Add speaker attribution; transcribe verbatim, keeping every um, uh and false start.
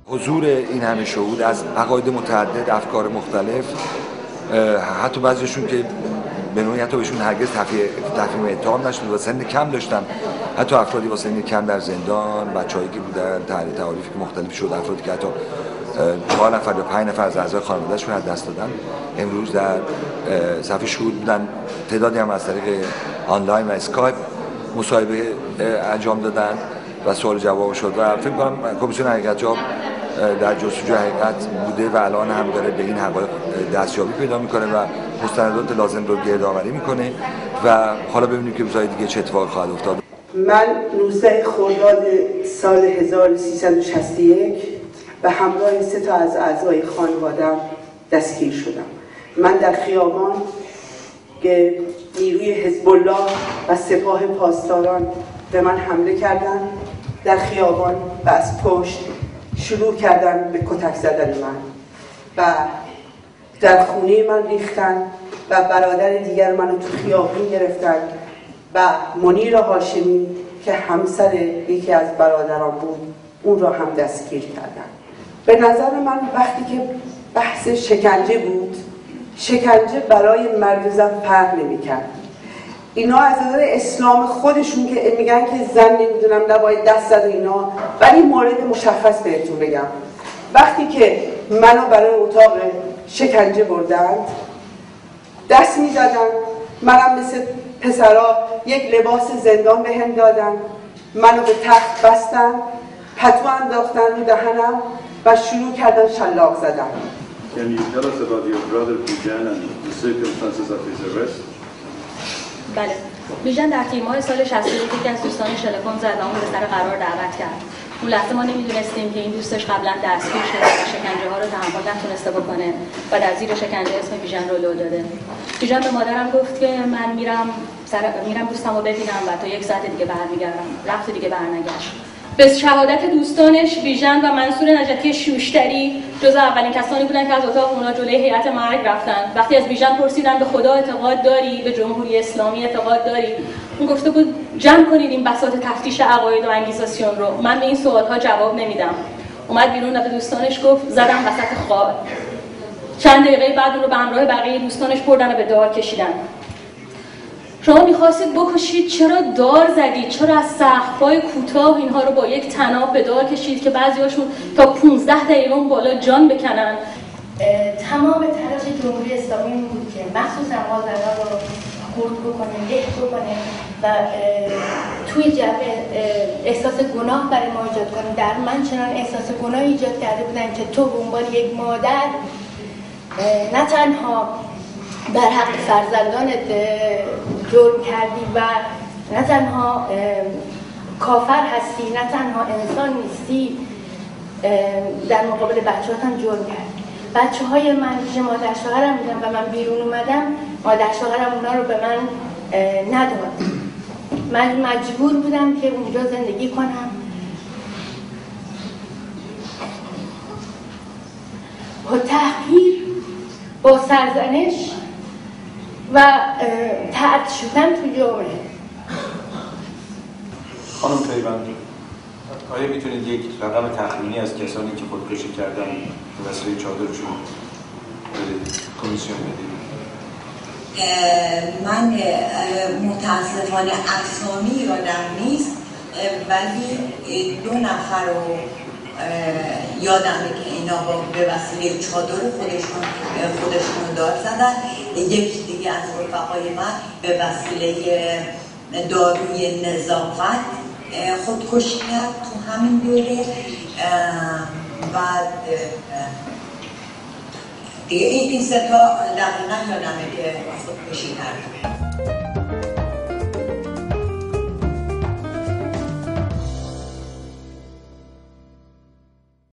Speaker 1: حضور این همه شهود از عقاید متعدد، افکار مختلف، حتی بعضیشون که به نوعی حتی بهشون هرگز تفهیم اتهام نشد و سن کم داشتن، حتی افرادی با سن کم در زندان، بچه‌هایی که بودن تعریفی که مختلف شد، افرادی که حتی چهار نفر یا پنج نفر از اعضای خانواده‌شون از دست دادن، امروز در صف شهود بودن. تعدادی هم از طریق آنلاین و اسکایپ مصاحبه انجام دادن و سوال جواب شد و فکر کنم کمیسیون حقیقت جاب در جستجوی حقیقت بوده و الان هم داره به این حقایق دستیابی پیدا میکنه و مستندات لازم رو گردآوری میکنه و حالا ببینیم که روزهای دیگه چه اتفاقی خواهد افتاد.
Speaker 2: من نوزده خرداد سال هزار و سیصد و شصت و یک به همراه سه تا از اعضای خانواده‌ام دستگیر شدم. من در خیابان که نیروی حزب الله و سپاه پاسداران به من حمله کردند، در خیابان و از پشت شروع کردن به کتک زدن من و در خونه من ریختن و برادر دیگر منو تو خیابون گرفتن و منیر هاشمی که همسر یکی از برادران بود اون را هم دستگیر کردن. به نظر من وقتی که بحث شکنجه بود، شکنجه برای مرد و زن فرق نمی‌کرد. اینا از نظر اسلام خودشون که میگن که زن نمیدونم نباید دست زد اینا، ولی مورد مشخص بهتون بگم، وقتی که منو برای اتاق شکنجه بردند دست میزدن، منم مثل پسرا یک لباس زندان بهم دادن، منو به تخت بستن، پتو انداختن رو دهنم و شروع کردن شلاق زدن.
Speaker 3: Can you tell us about your brother Bijan and the circumstances of his arrest?
Speaker 4: بله. بیژن در تیر ماه سال شصت و یک که از دوستانش تلفن زد و اون به سر قرار دعوت کرد. اون لحظه ما نمیدونستیم که این دوستش قبلا دستگیر شده و شکنجه ها رو تحمل نتونسته بکنه و در زیر شکنجه اسم بیژن رو لو داده. بیژن به مادرم گفت که من میرم سر میرم دوستمو ببینم و تا یک ساعت دیگه برمیگردم. رفت دیگه برنگشت. به شهادت دوستانش بیژن و منصور نجاتی شوشتری جزو اولین کسانی بودن که از اتاق اونا جلوی هیئت مرگ رفتن. وقتی از بیژن پرسیدن به خدا اعتقاد داری، به جمهوری اسلامی اعتقاد داری، اون گفته بود جمع کنید این بساط تفتیش عقاید و انگیزاسیون رو، من به این سوالها جواب نمیدم. اومد بیرون و به دوستانش گفت زدم وسط خاک. چند دقیقه بعد اون رو به همراه بقیه دوستانش بردن و به دار کشیدن. شما می‌خواستید بکشید، چرا دار زدید؟ چرا از سقف‌های کوتاه اینها رو با یک طناب به دار کشید که بعضی‌هاشون تا پانزده دقیقه اون بالا جان بکنن؟
Speaker 5: تمام تلاش جمهوری اسلامی این بود که مخصوصا ما زنان رو خرد بکنه، له بکنه و توی جبهه احساس گناه برای ما ایجاد کنه. در من چنان احساس گناه ایجاد کرده بودن که تو به عنوان یک مادر نه تنها در حق فرزندانت جرم کردی و نه تنها کافر هستی، نه تنها انسان نیستی، در مقابل بچه‌هات هم جرم کردی. بچه های من که مادر شوهرم بودن و من بیرون اومدم، مادر شوهرم اونا رو به من نداد. من مجبور بودم که اونجا زندگی کنم. با تحقیر، با سرزنش و طرد شدن تو جامعه.
Speaker 6: خانم پیوند، آیا میتونید یک رقم تخمینی از کسانی که خودکشی کردن به وسیله چادرشون به کمیسیون بدید؟
Speaker 7: من متاسفانه اسامی یادم نیست، ولی دو نفر رو یادمه که اینا به وسیله چادر خودشون خودشون دار زدن. یکی دیگه از رفقای من به وسیله داروی نظافت خودکشی کرد تو همین دوره. بعد دیگه این سه تا دقیقا یادمه که خودکشی کرد.